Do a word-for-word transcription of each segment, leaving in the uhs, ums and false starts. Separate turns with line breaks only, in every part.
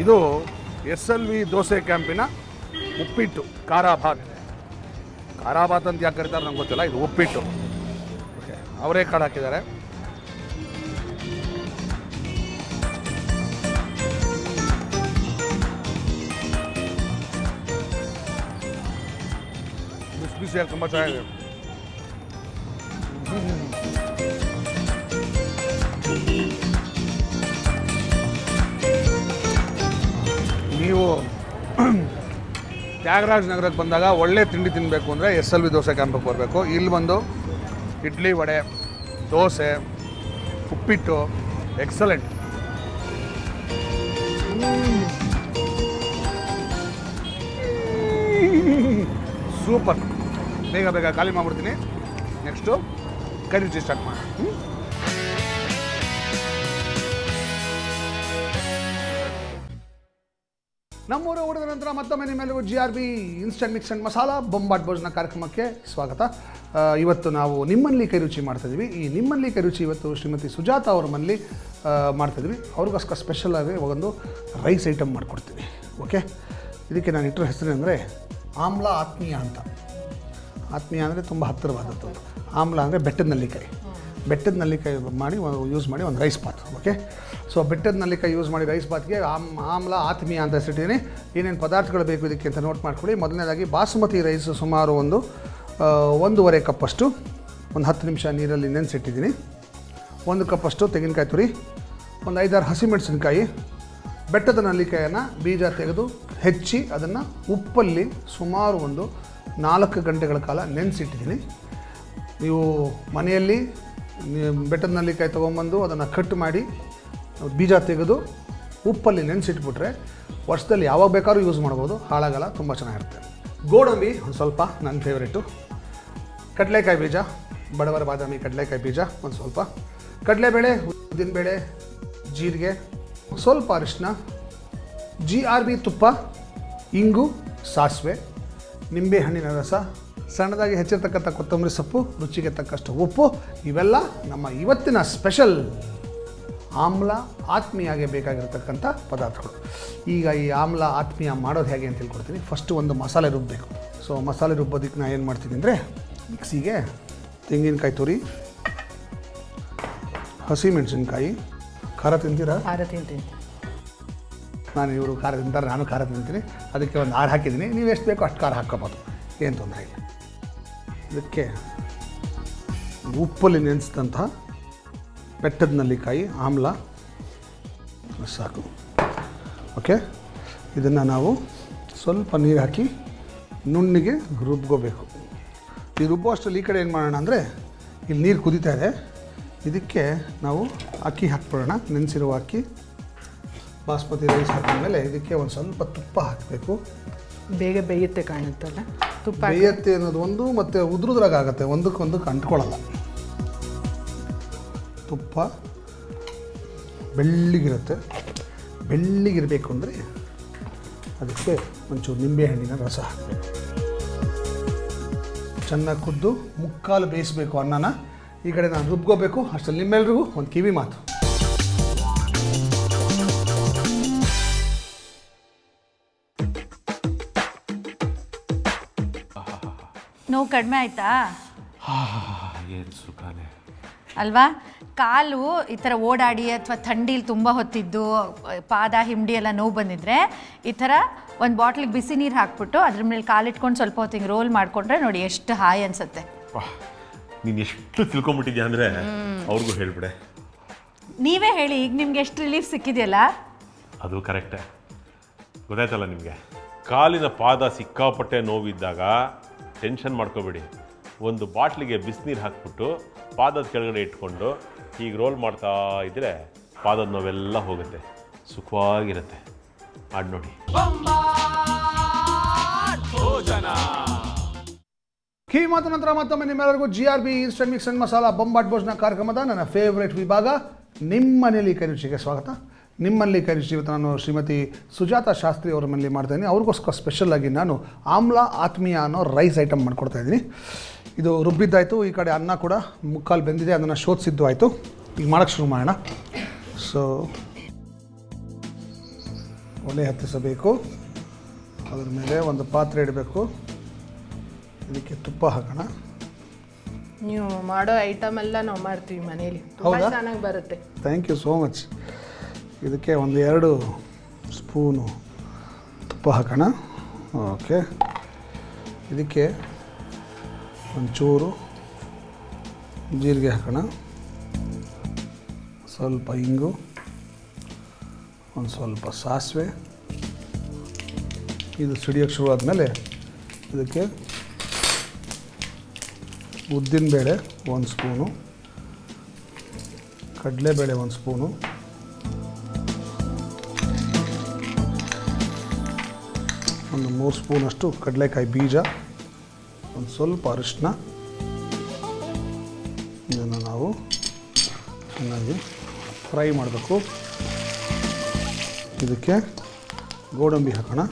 ಇದು S L V dosa ಕ್ಯಾಂಪಿನ ಉಪ್ಪಿಟ್ಟು ಖಾರಾಬಾತ್. ಖಾರಾಬಾತ್ ಅಂತ ಯಾಕೆ ಕರೀತಾರೆ ನಂಗೆ ಗೊತ್ತಿಲ್ಲ, ಇದು ಉಪ್ಪಿಟ್ಟು. ಓಕೆ, ಅವರೇ ಕಾಳು ಹಾಕಿದ್ದಾರೆ. ಬಿಸಿ ಬಿಸಿಯಾಗಿ ತುಂಬ ಚೆನ್ನಾಗಿದೆ. ನೀವು ತ್ಯಾಗರಾಜ ನಗರಕ್ಕೆ ಬಂದಾಗ ಒಳ್ಳೆ ತಿಂಡಿ ತಿನ್ನಬೇಕು ಅಂದರೆ ಎಸ್ ಎಲ್ ವಿ ದೋಸೆ ಕ್ಯಾಂಪಿಗೆ ಬರಬೇಕು. ಇಲ್ಲಿ ಬಂದು ಇಡ್ಲಿ, ವಡೆ, ದೋಸೆ, ಉಪ್ಪಿಟ್ಟು ಎಕ್ಸಲೆಂಟ್. ಸೂಪರ್. ಬೇಗ ಬೇಗ ಖಾಲಿ ಮಾಡ್ಬಿಡ್ತೀನಿ. ನೆಕ್ಸ್ಟು ಕೈ ರುಚಿ ಸ್ಟಾರ್ಟ್ ಮಾಡಿ. ನಮ್ಮೂರ ಊಟದ ನಂತರ ಮತ್ತೊಮ್ಮೆ ನಿಮ್ಮೆಲ್ಲರಿಗೂ G R B instant mix and masala ಬೊಂಬಾಟ್ ಭೋಜನ ಕಾರ್ಯಕ್ರಮಕ್ಕೆ ಸ್ವಾಗತ. ಇವತ್ತು ನಾವು ನಿಮ್ಮಲ್ಲಿ ಕೈ ರುಚಿ ಮಾಡ್ತಾಯಿದ್ವಿ. ಈ ನಿಮ್ಮಲ್ಲಿ ಕೈ ರುಚಿ ಇವತ್ತು ಶ್ರೀಮತಿ ಸುಜಾತ ಅವ್ರ ಮನೇಲಿ ಮಾಡ್ತಾಯಿದ್ವಿ. ಅವ್ರಿಗೋಸ್ಕರ ಸ್ಪೆಷಲಾಗಿ ಒಂದು ರೈಸ್ ಐಟಮ್ ಮಾಡಿಕೊಡ್ತೀನಿ. ಓಕೆ, ಇದಕ್ಕೆ ನಾನು ಇಟ್ಟರ ಹೆಸರು ಅಂದರೆ ಆಮ್ಲ ಆತ್ಮೀಯ ಅಂತ. ಆತ್ಮೀಯ ಅಂದರೆ ತುಂಬ ಹತ್ತಿರವಾದದ್ದು. ಆಮ್ಲ ಅಂದರೆ ಬೆಟ್ಟದ ನಲ್ಲಿಕಾಯಿ. ಬೆಟ್ಟದ ನಲ್ಲಿಕಾಯಿ ಮಾಡಿ ಯೂಸ್ ಮಾಡಿ ಒಂದು ರೈಸ್ ಬಾತ್. ಓಕೆ, ಸೊ ಬೆಟ್ಟದ ನಲ್ಲಿಕಾಯಿ ಯೂಸ್ ಮಾಡಿ ರೈಸ್ ಬಾತ್ಗೆ ಆಮ್ ಆಮ್ಲ ಆತ್ಮೀಯ ಅಂತ ಹೆಸರಿಟ್ಟಿದ್ದೀನಿ. ಏನೇನು ಪದಾರ್ಥಗಳು ಬೇಕು ಇದಕ್ಕೆ ಅಂತ ನೋಟ್ ಮಾಡ್ಕೊಳ್ಳಿ. ಮೊದಲನೇದಾಗಿ ಬಾಸುಮತಿ ರೈಸ್ ಸುಮಾರು ಒಂದು ಒಂದೂವರೆ ಕಪ್ಪಷ್ಟು ಒಂದು ಹತ್ತು ನಿಮಿಷ ನೀರಲ್ಲಿ ನೆನೆಸಿಟ್ಟಿದ್ದೀನಿ. ಒಂದು ಕಪ್ಪಷ್ಟು ತೆಂಗಿನಕಾಯಿ ತುರಿ, ಒಂದು ಐದಾರು ಹಸಿಮೆಣಸಿನಕಾಯಿ, ಬೆಟ್ಟದ ನಲ್ಲಿಕಾಯನ್ನು ಬೀಜ ತೆಗೆದು ಹೆಚ್ಚಿ ಅದನ್ನು ಉಪ್ಪಲ್ಲಿ ಸುಮಾರು ಒಂದು ನಾಲ್ಕು ಗಂಟೆಗಳ ಕಾಲ ನೆನೆಸಿಟ್ಟಿದ್ದೀನಿ. ನೀವು ಮನೆಯಲ್ಲಿ ಬೆಟ್ಟದ ನಲ್ಲಿಕಾಯಿ ತೊಗೊಂಬಂದು ಅದನ್ನು ಕಟ್ ಮಾಡಿ ಬೀಜ ತೆಗೆದು ಉಪ್ಪಲ್ಲಿ ನೆನೆಸಿಟ್ಬಿಟ್ರೆ ವರ್ಷದಲ್ಲಿ ಯಾವಾಗ ಬೇಕಾದ್ರೂ ಯೂಸ್ ಮಾಡ್ಬೋದು, ಹಾಳಾಗಲ್ಲ, ತುಂಬ ಚೆನ್ನಾಗಿರುತ್ತೆ. ಗೋಡಂಬಿ ಒಂದು ಸ್ವಲ್ಪ ನನ್ನ ಫೇವ್ರೇಟು. ಕಡಲೆಕಾಯಿ ಬೀಜ, ಬಡವರ ಬಾದಾಮಿ ಕಡಲೆಕಾಯಿ ಬೀಜ ಒಂದು ಸ್ವಲ್ಪ, ಕಡಲೆಬೇಳೆ, ಉದ್ದಿನಬೇಳೆ, ಜೀರಿಗೆ, ಸ್ವಲ್ಪ ಅರಿಶಿನ, ಜಿ ಆರ್ ಬಿ ತುಪ್ಪ, ಇಂಗು, ಸಾಸಿವೆ, ನಿಂಬೆಹಣ್ಣಿನ ರಸ, ಸಣ್ಣದಾಗಿ ಹೆಚ್ಚಿರ್ತಕ್ಕಂಥ ಕೊತ್ತಂಬರಿ ಸೊಪ್ಪು, ರುಚಿಗೆ ತಕ್ಕಷ್ಟು ಉಪ್ಪು. ಇವೆಲ್ಲ ನಮ್ಮ ಇವತ್ತಿನ ಸ್ಪೆಷಲ್ ಆಮ್ಲ ಆತ್ಮೀಯಾಗೆ ಬೇಕಾಗಿರ್ತಕ್ಕಂಥ ಪದಾರ್ಥಗಳು. ಈಗ ಈ ಆಮ್ಲ ಆತ್ಮೀಯ ಮಾಡೋದು ಹೇಗೆ ಅಂತ ಹೇಳ್ಕೊಡ್ತೀನಿ. ಫಸ್ಟು ಒಂದು ಮಸಾಲೆ ರುಬ್ಬಬೇಕು. ಸೊ ಮಸಾಲೆ ರುಬ್ಬೋದಕ್ಕೆ ನಾನು ಏನು ಮಾಡ್ತೀನಿ ಅಂದರೆ ಮಿಕ್ಸಿಗೆ ತೆಂಗಿನಕಾಯಿ ತುರಿ, ಹಸಿಮೆಣಸಿನ್ಕಾಯಿ. ಖಾರ ತಿಂತೀರಾ?
ಖಾರ ತಿಂತೀನಿ
ನಾನು. ಇವರು ಖಾರ ತಿಂತಾರೆ, ನಾನು ಖಾರ ತಿಂತೀನಿ. ಅದಕ್ಕೆ ಒಂದು ಆರು ಹಾಕಿದ್ದೀನಿ. ನೀವು ಎಷ್ಟು ಬೇಕೋ ಅಷ್ಟು ಖಾರ ಹಾಕ್ಕೋಬೋದು, ಏನು ತೊಂದರೆ ಇಲ್ಲ. ಇದಕ್ಕೆ ಉಪ್ಪಲ್ಲಿ ನೆನೆಸಿದಂತಹ ಬೆಟ್ಟದ ನಲ್ಲಿಕಾಯಿ ಆಮ್ಲ ಸಾಕು. ಓಕೆ, ಇದನ್ನು ನಾವು ಸ್ವಲ್ಪ ನೀರು ಹಾಕಿ ನುಣ್ಣಿಗೆ ರುಬ್ಕೋಬೇಕು. ಈ ರುಬ್ಬೋ ಅಷ್ಟರಲ್ಲಿ ಈ ಕಡೆ ಏನು ಮಾಡೋಣ ಅಂದರೆ ಇಲ್ಲಿ ನೀರು ಕುದೀತಾ ಇದೆ. ಇದಕ್ಕೆ ನಾವು ಅಕ್ಕಿ ಹಾಕ್ಬಿಡೋಣ. ನೆನೆಸಿರುವ ಅಕ್ಕಿ ಬಾಸ್ಮತಿ ರೈಸ್ ಹಾಕಿದ್ಮೇಲೆ ಇದಕ್ಕೆ ಒಂದು ಸ್ವಲ್ಪ ತುಪ್ಪ ಹಾಕಬೇಕು.
ಬೇಗ ಬೇಯುತ್ತೆ ಕಾಣುತ್ತಲ್ಲ ತುಪ್ಪ.
ಬೇಯುತ್ತೆ ಅನ್ನೋದು ಒಂದು, ಮತ್ತು ಉದುರುದ್ರಾಗ ಆಗುತ್ತೆ, ಒಂದಕ್ಕೊಂದಕ್ಕೆ ಅಂಟ್ಕೊಳ್ಳಲ್ಲ. ತುಪ್ಪ ಬೆಳ್ಳಿಗಿರುತ್ತೆ. ಬೆಳ್ಳಿಗಿರಬೇಕು ಅಂದರೆ ಅದಕ್ಕೆ ಒಂಚೂರು ನಿಂಬೆಹಣ್ಣಿನ ರಸ ಹಾಕಬೇಕು. ಚೆನ್ನಾಗಿ ಕುದ್ದು ಮುಕ್ಕಾಲು ಬೇಯಿಸಬೇಕು ಅನ್ನನ. ಈ ಕಡೆ ನಾನು ರುಬ್ಕೋಬೇಕು. ಅಷ್ಟರಲ್ಲಿ ನಿಮ್ಮೆಲ್ರಿಗೂ ಒಂದು ಕಿವಿ ಮಾತು.
ನೋವು ಕಡಿಮೆ ಆಯ್ತಾ?
ಏನು ಸುಖಾನೆ
ಅಲ್ವಾ? ಕಾಲು ಈ ಥರ ಓಡಾಡಿ ಅಥವಾ ಥಂಡಿಲಿ ತುಂಬ ಹೊತ್ತಿದ್ದು ಪಾದ ಹಿಂಡಿ ಎಲ್ಲ ನೋವು ಬಂದಿದ್ರೆ ಈ ಥರ ಒಂದು ಬಾಟ್ಲಿಗೆ ಬಿಸಿ ನೀರು ಹಾಕ್ಬಿಟ್ಟು ಅದ್ರ ಮೇಲೆ ಕಾಲಿಟ್ಕೊಂಡು ಸ್ವಲ್ಪ ಹೊತ್ತು ಹಿಂಗೆ ರೋಲ್ ಮಾಡಿಕೊಂಡ್ರೆ ನೋಡಿ ಎಷ್ಟು ಹಾಯ್ ಅನಿಸುತ್ತೆ.
ನೀನು ಎಷ್ಟು ತಿಳ್ಕೊಂಬಿಟ್ಟಿದ್ಯಾ ಅಂದರೆ ಅವ್ರಿಗೂ ಹೇಳಿಬಿಡೆ.
ನೀವೇ ಹೇಳಿ, ಈಗ ನಿಮ್ಗೆ ಎಷ್ಟು ರಿಲೀಫ್ ಸಿಕ್ಕಿದೆಯಲ್ಲ?
ಅದು ಕರೆಕ್ಟೇ. ಗೊತ್ತಾಯ್ತಲ್ಲ ನಿಮಗೆ, ಕಾಲಿನ ಪಾದ ಸಿಕ್ಕಾಪಟ್ಟೆ ನೋವಿದ್ದಾಗ ಟೆನ್ಷನ್ ಮಾಡ್ಕೋಬೇಡಿ. ಒಂದು ಬಾಟ್ಲಿಗೆ ಬಿಸಿನೀರು ಹಾಕ್ಬಿಟ್ಟು ಪಾದದ ಕೆಳಗಡೆ ಇಟ್ಕೊಂಡು ಹೀಗೆ ರೋಲ್ ಮಾಡ್ತಾ ಇದ್ದರೆ ಪಾದದ ನೋವೆಲ್ಲ ಹೋಗುತ್ತೆ, ಸುಖವಾಗಿರುತ್ತೆ. ಮಾಡಿ ನೋಡಿ.
ಕಿವಿ ಮಾತು ನಂತರ ಮತ್ತೊಮ್ಮೆ ನಿಮ್ಮೆಲ್ಲರಿಗೂ G R B instant mix and masala ಬೊಂಬಾಟ್ ಭೋಜನ ಕಾರ್ಯಕ್ರಮದ ನನ್ನ ಫೇವ್ರೇಟ್ ವಿಭಾಗ ನಿಮ್ಮನೇಲಿ ಕೈ ರುಚಿಗೆ ಸ್ವಾಗತ. ನಿಮ್ಮಲ್ಲಿ ಕೈ ರುಚಿ ಇವತ್ತು ನಾನು ಶ್ರೀಮತಿ ಸುಜಾತ ಶಾಸ್ತ್ರಿ ಅವರ ಮನೇಲಿ ಮಾಡ್ತಾಯಿದ್ದೀನಿ. ಅವ್ರಿಗೋಸ್ಕರ ಸ್ಪೆಷಲಾಗಿ ನಾನು ಆಮ್ಲ ಆತ್ಮೀಯ ಅನ್ನೋ ರೈಸ್ ಐಟಮ್ ಮಾಡ್ಕೊಡ್ತಾಯಿದ್ದೀನಿ. ಇದು ರುಬ್ಬಿದ್ದಾಯಿತು. ಈ ಕಡೆ ಅನ್ನ ಕೂಡ ಮುಕ್ಕಾಲು ಬೆಂದಿದೆ, ಅದನ್ನು ಶೋಧಿಸಿದ್ದು ಆಯಿತು. ಈಗ ಮಾಡೋಕ್ಕೆ ಶುರು ಮಾಡೋಣ. ಸೊ ಒಲೆ ಹತ್ತಿಸಬೇಕು. ಅದ್ರ ಮೇಲೆ ಒಂದು ಪಾತ್ರೆ ಇಡಬೇಕು. ಇದಕ್ಕೆ ತುಪ್ಪ ಹಾಕೋಣ.
ನೀವು ಮಾಡೋ ಐಟಮ್ ಎಲ್ಲ ನಾವು ಮಾಡ್ತೀವಿ ಮನೇಲಿ, ತುಂಬ
ಹೌದಾ?
ಚೆನ್ನಾಗಿ ಬರುತ್ತೆ.
Thank you so much. ಇದಕ್ಕೆ ಒಂದು ಎರಡು ಸ್ಪೂನು ತುಪ್ಪ ಹಾಕೋಣ. ಓಕೆ. ಇದಕ್ಕೆ ಒಂಚೂರು ಜೀರಿಗೆ ಹಾಕೋಣ, ಸ್ವಲ್ಪ ಇಂಗು, ಒಂದು ಸ್ವಲ್ಪ ಸಾಸಿವೆ. ಇದು ಸಿಡಿಯೋಕ್ಕೆ ಶುರು ಆದಮೇಲೆ ಇದಕ್ಕೆ ಉದ್ದಿನಬೇಳೆ ಒಂದು ಸ್ಪೂನು, ಕಡಲೆಬೇಳೆ ಒಂದು ಸ್ಪೂನು, ಒಂದು ಮೂರು ಸ್ಪೂನಷ್ಟು ಕಡಲೆಕಾಯಿ ಬೀಜ, ಒಂದು ಸ್ವಲ್ಪ ಅರಿಶಿನ. ಇದನ್ನು ನಾವು ಚೆನ್ನಾಗಿ ಫ್ರೈ ಮಾಡಬೇಕು. ಇದಕ್ಕೆ ಗೋಡಂಬಿ ಹಾಕೋಣ.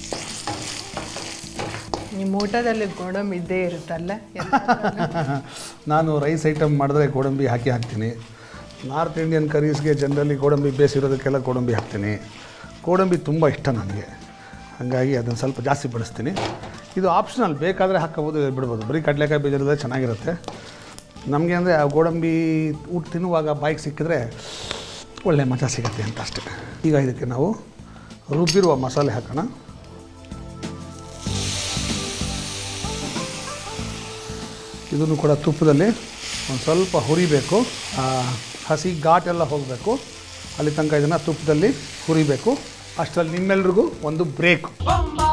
ನಿಮ್ಮ ಊಟದಲ್ಲಿ ಗೋಡಂಬಿ ಇದ್ದೇ ಇರುತ್ತಲ್ಲ.
ನಾನು ರೈಸ್ ಐಟಮ್ ಮಾಡಿದ್ರೆ ಗೋಡಂಬಿ ಹಾಕಿ ಹಾಕ್ತೀನಿ. ನಾರ್ತ್ ಇಂಡಿಯನ್ ಕರೀಸ್ಗೆ ಜನರಲಿ ಗೋಡಂಬಿ ಬೇಯಿಸಿರೋದಕ್ಕೆಲ್ಲ ಗೋಡಂಬಿ ಹಾಕ್ತೀನಿ. ಗೋಡಂಬಿ ತುಂಬ ಇಷ್ಟ ನನಗೆ, ಹಾಗಾಗಿ ಅದನ್ನು ಸ್ವಲ್ಪ ಜಾಸ್ತಿ ಬಳಸ್ತೀನಿ. ಇದು ಆಪ್ಷನಲ್, ಬೇಕಾದರೆ ಹಾಕೋಬೋದು, ಬಿಡ್ಬೋದು. ಬರೀ ಕಡಲೆಕಾಯಿ ಬೀಜದ ಚೆನ್ನಾಗಿರುತ್ತೆ. ನಮಗೆ ಅಂದರೆ ಆ ಗೋಡಂಬಿ ಊಟ ತಿನ್ನುವಾಗ ಬಾಯಿಗೆ ಸಿಕ್ಕಿದ್ರೆ ಒಳ್ಳೆ ಮಜಾ ಸಿಗುತ್ತೆ ಅಂತ ಅಷ್ಟೇ. ಈಗ ಇದಕ್ಕೆ ನಾವು ರುಬ್ಬಿರುವ ಮಸಾಲೆ ಹಾಕೋಣ. ಇದನ್ನು ಕೂಡ ತುಪ್ಪದಲ್ಲಿ ಒಂದು ಸ್ವಲ್ಪ ಹುರಿಬೇಕು. ಹಸಿ ಘಾಟೆಲ್ಲ ಹೋಗಬೇಕು, ಅಲ್ಲಿ ತನಕ ಇದನ್ನು ತುಪ್ಪದಲ್ಲಿ ಹುರಿಬೇಕು. ಅಷ್ಟರಲ್ಲಿ ನಿಮ್ಮೆಲ್ರಿಗೂ ಒಂದು ಬ್ರೇಕ್.